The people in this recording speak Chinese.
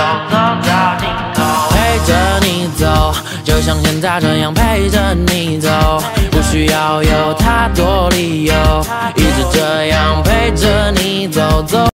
走到尽头，陪着你走，就像现在这样陪着你走，不需要有太多理由，一直这样陪着你走。